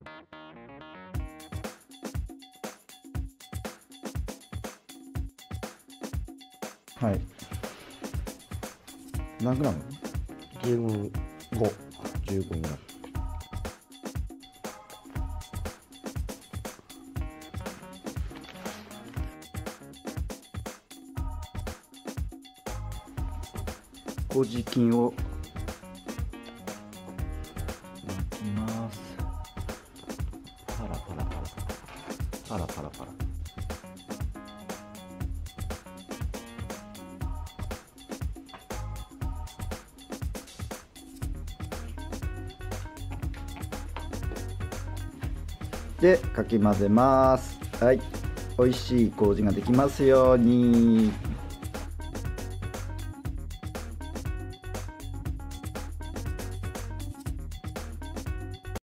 はい。何グラム 15。 ?15 グラム。麹菌を巻きます。パラパラパラパラパラパラ。でかき混ぜます。はい、美味しい麹ができますように。